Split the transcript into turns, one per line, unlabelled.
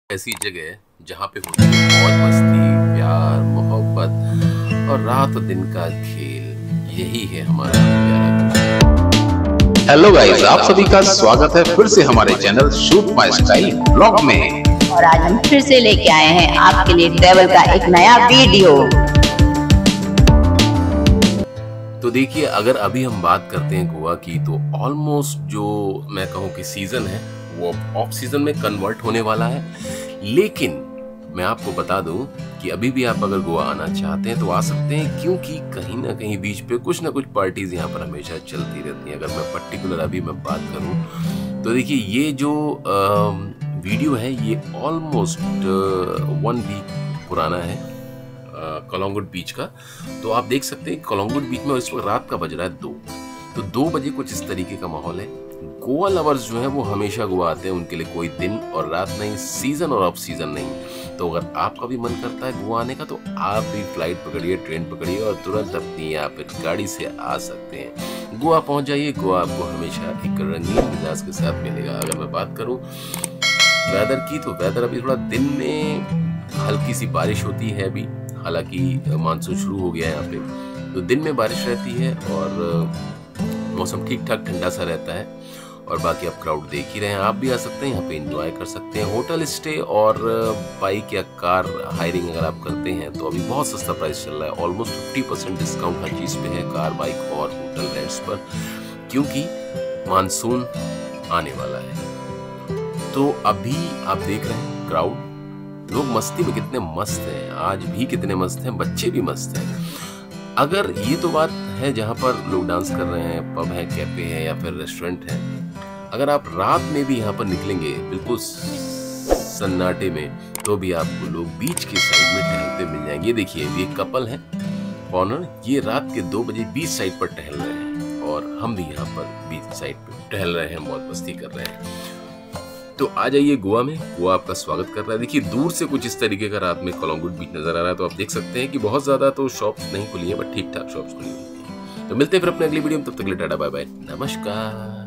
ऐसी जगह जहाँ पे होती है मौज मस्ती, प्यार, मोहब्बत और रात और दिन का खेल। यही है हमारा प्यारा।
हेलो गाइस, आप सभी का स्वागत है फिर से हमारे channel shoot my style blog में।
और आज हम फिर से लेके आए हैं आपके लिए ट्रैवल का एक नया वीडियो।
तो देखिए, अगर अभी हम बात करते हैं गोवा की, तो ऑलमोस्ट जो मैं कहूँ कि सीजन है वो ऑफ सीजन में कन्वर्ट होने वाला है। लेकिन मैं आपको बता दूं कि अभी भी आप अगर गोवा आना चाहते हैं तो आ सकते हैं, क्योंकि कहीं ना कहीं बीच पे कुछ ना कुछ पार्टीज यहाँ पर हमेशा चलती रहती हैं। अगर मैं पर्टिकुलर अभी मैं बात करूं तो देखिए, ये जो वीडियो है ये ऑलमोस्ट 1 वीक पुराना है कलंगुट बीच का। तो आप देख सकते हैं कलंगुट बीच में इस वक्त रात का बज रहा है 2। तो 2 बजे कुछ इस तरीके का माहौल है। गोवा लवर्स जो है वो हमेशा गोवा आते हैं, उनके लिए कोई दिन और रात नहीं, सीजन और ऑफ सीजन नहीं। तो अगर आपका भी मन करता है गोवा आने का तो आप भी फ्लाइट पकड़िए, ट्रेन पकड़िए और तुरंत अपनी या फिर गाड़ी से आ सकते हैं। गोवा पहुंच जाइए। गोवा आपको हमेशा एक रंगीन मिजाज के साथ मिलेगा। अगर मैं बात करूं वेदर की, तो वेदर अभी थोड़ा दिन में हल्की सी बारिश होती है अभी, हालांकि मानसून शुरू हो गया है यहाँ पे। तो दिन में बारिश रहती है और मौसम ठीक ठाक ठंडा सा रहता है। और बाकी आप क्राउड देख ही रहे हैं, आप भी आ सकते हैं यहाँ पे, एंजॉय कर सकते हैं। होटल स्टे और बाइक या कार हायरिंग अगर आप करते हैं तो अभी बहुत सस्ता प्राइस चल रहा है। ऑलमोस्ट 50% डिस्काउंट हर चीज़ पे है, कार, बाइक और होटल रेंट्स पर, क्योंकि मानसून आने वाला है। तो अभी आप देख रहे हैं क्राउड, लोग मस्ती में कितने मस्त हैं, आज भी कितने मस्त हैं, बच्चे भी मस्त हैं। अगर ये तो बात है जहाँ पर लोग डांस कर रहे हैं, पब है, कैफे है या फिर रेस्टोरेंट है। अगर आप रात में भी यहाँ पर निकलेंगे बिल्कुल सन्नाटे में, तो भी आपको लोग बीच के साइड में टहलते मिल जाएंगे। ये देखिए, ये कपल है ऑनर, ये रात के 2 बजे बीच साइड पर टहल रहे हैं और हम भी यहाँ पर बीच साइड पर टहल रहे हैं, मौज मस्ती कर रहे हैं। तो आ जाइए गोवा में, गोवा आपका स्वागत कर रहा है। देखिए, दूर से कुछ इस तरीके का रात में कलंगुट बीच नजर आ रहा है। तो आप देख सकते हैं कि बहुत ज्यादा तो शॉप्स नहीं खुली है, बट ठीक ठाक शॉप्स खुली हुई हैं। तो मिलते हैं फिर अपने अगली वीडियो में, तब तक के लिए टाटा बाय बाय, नमस्कार।